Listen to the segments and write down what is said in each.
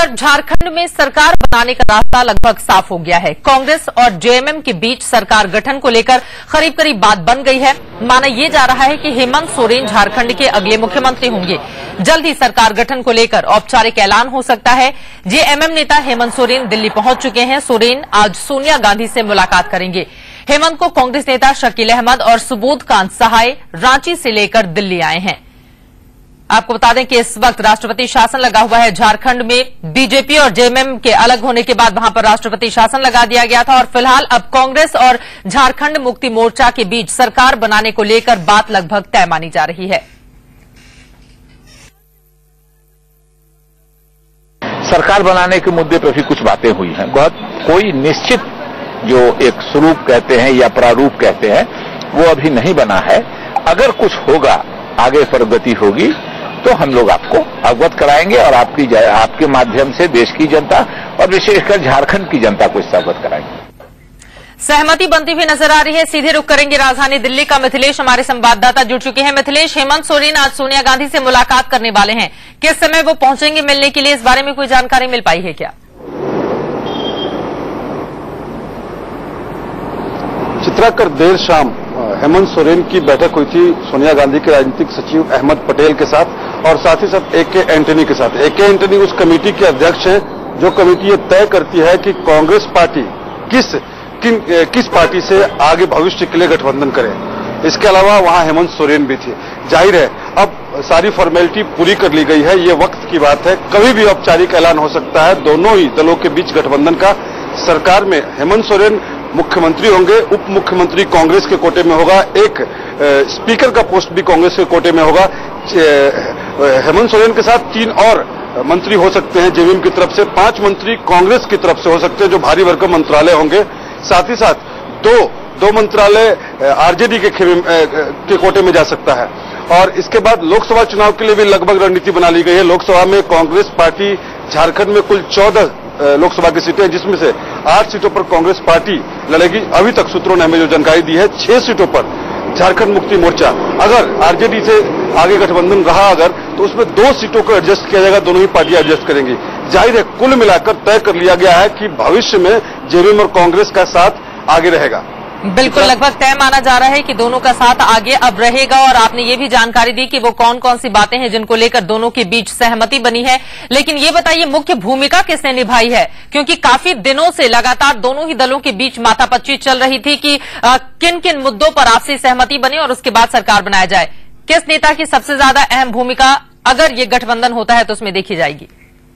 उधर झारखंड में सरकार बनाने का रास्ता लगभग साफ हो गया है। कांग्रेस और जेएमएम के बीच सरकार गठन को लेकर करीब करीब बात बन गई है। माना यह जा रहा है कि हेमंत सोरेन झारखंड के अगले मुख्यमंत्री होंगे। जल्द ही सरकार गठन को लेकर औपचारिक ऐलान हो सकता है। जेएमएम नेता हेमंत सोरेन दिल्ली पहुंच चुके हैं। सोरेन आज सोनिया गांधी से मुलाकात करेंगे। हेमंत को कांग्रेस नेता शकील अहमद और सुबोध कांत सहाय रांची से लेकर दिल्ली आए हैं। आपको बता दें कि इस वक्त राष्ट्रपति शासन लगा हुआ है झारखंड में। बीजेपी और जेएमएम के अलग होने के बाद वहां पर राष्ट्रपति शासन लगा दिया गया था और फिलहाल अब कांग्रेस और झारखंड मुक्ति मोर्चा के बीच सरकार बनाने को लेकर बात लगभग तय मानी जा रही है। सरकार बनाने के मुद्दे पर भी कुछ बातें हुई हैं। बहुत कोई निश्चित जो एक स्वरूप कहते हैं या प्रारूप कहते हैं वो अभी नहीं बना है। अगर कुछ होगा, आगे प्रगति होगी तो हम लोग आपको अवगत कराएंगे और आपके माध्यम से देश की जनता और विशेषकर झारखंड की जनता को इससे अवगत कराएंगे। सहमति बनती हुई नजर आ रही है। सीधे रुख करेंगे राजधानी दिल्ली का। मिथिलेश हमारे संवाददाता जुड़ चुके हैं। मिथिलेश, हेमंत सोरेन आज सोनिया गांधी से मुलाकात करने वाले हैं। किस समय वो पहुंचेंगे मिलने के लिए, इस बारे में कोई जानकारी मिल पाई है क्या? चित्राकर, देर शाम हेमंत सोरेन की बैठक हुई थी सोनिया गांधी के राजनीतिक सचिव अहमद पटेल के साथ और साथ ही साथ ए.के. एंटनी के साथ। ए.के. एंटनी उस कमेटी के अध्यक्ष हैं जो कमेटी ये तय करती है कि कांग्रेस पार्टी किस पार्टी से आगे भविष्य के लिए गठबंधन करे। इसके अलावा वहां हेमंत सोरेन भी थे। जाहिर है अब सारी फॉर्मेलिटी पूरी कर ली गई है। ये वक्त की बात है, कभी भी औपचारिक ऐलान हो सकता है दोनों ही दलों के बीच गठबंधन का। सरकार में हेमंत सोरेन मुख्यमंत्री होंगे, उप मुख्यमंत्री कांग्रेस के कोटे में होगा, एक स्पीकर का पोस्ट भी कांग्रेस के कोटे में होगा। हेमंत सोरेन के साथ 3 और मंत्री हो सकते हैं जेएमएम की तरफ से, 5 मंत्री कांग्रेस की तरफ से हो सकते हैं जो भारी भरकम मंत्रालय होंगे। साथ ही साथ दो मंत्रालय आरजेडी के कोटे में जा सकता है। और इसके बाद लोकसभा चुनाव के लिए भी लगभग रणनीति बना ली गई है। लोकसभा में कांग्रेस पार्टी झारखंड में कुल 14 लोकसभा की सीटें, जिसमें से 8 सीटों पर कांग्रेस पार्टी लड़ेगी। अभी तक सूत्रों ने हमें जो जानकारी दी है 6 सीटों पर झारखंड मुक्ति मोर्चा, अगर आरजेडी से आगे गठबंधन रहा तो उसमें 2 सीटों को एडजस्ट किया जाएगा। दोनों ही पार्टियां एडजस्ट करेंगी। जाहिर है कुल मिलाकर तय कर लिया गया है कि भविष्य में जेएमएम और कांग्रेस का साथ आगे रहेगा। बिल्कुल, लगभग तय माना जा रहा है कि दोनों का साथ आगे अब रहेगा। और आपने ये भी जानकारी दी कि वो कौन कौन सी बातें हैं जिनको लेकर दोनों के बीच सहमति बनी है। लेकिन ये बताइए मुख्य भूमिका किसने निभाई है, क्योंकि काफी दिनों से लगातार दोनों ही दलों के बीच माथापच्ची चल रही थी कि किन किन मुद्दों पर आपसी सहमति बने और उसके बाद सरकार बनाया जाए। किस नेता की सबसे ज्यादा अहम भूमिका अगर ये गठबंधन होता है तो उसमें देखी जाएगी?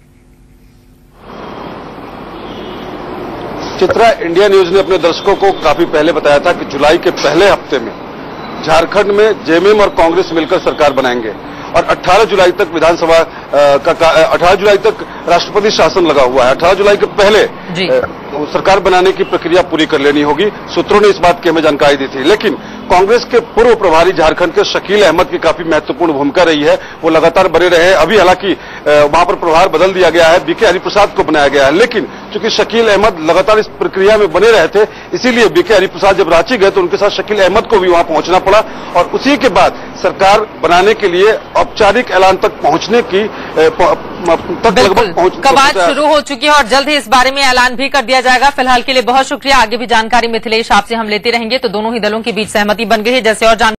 चित्रा, इंडिया न्यूज ने अपने दर्शकों को काफी पहले बताया था कि जुलाई के पहले हफ्ते में झारखंड में जेएमएम और कांग्रेस मिलकर सरकार बनाएंगे और 18 जुलाई तक विधानसभा 18 जुलाई तक राष्ट्रपति शासन लगा हुआ है। 18 जुलाई के पहले सरकार बनाने की प्रक्रिया पूरी कर लेनी होगी। सूत्रों ने इस बात की हमें जानकारी दी थी। लेकिन कांग्रेस के पूर्व प्रभारी झारखंड के शकील अहमद की काफी महत्वपूर्ण भूमिका रही है। वो लगातार बने रहे। अभी हालांकि वहां पर प्रभार बदल दिया गया है, बीके हरिप्रसाद को बनाया गया है। लेकिन चूंकि शकील अहमद लगातार इस प्रक्रिया में बने रहे थे, इसीलिए बीके हरिप्रसाद जब रांची गए तो उनके साथ शकील अहमद को भी वहां पहुंचना पड़ा और उसी के बाद सरकार बनाने के लिए औपचारिक ऐलान तक पहुंचने की कवायद शुरू हो चुकी है और जल्द ही इस बारे में ऐलान भी कर दिया जाएगा। फिलहाल के लिए बहुत शुक्रिया। आगे भी जानकारी मिथिलेश आपसे हम लेते रहेंगे। तो दोनों ही दलों के बीच सहमति बन गई है। जैसे और